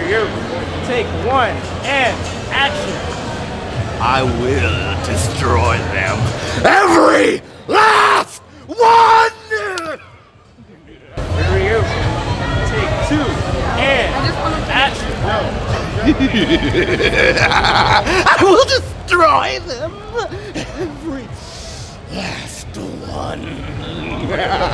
you. Take one and action. I will destroy them. Every last one! You. Take two and action. I will destroy them. Every last one.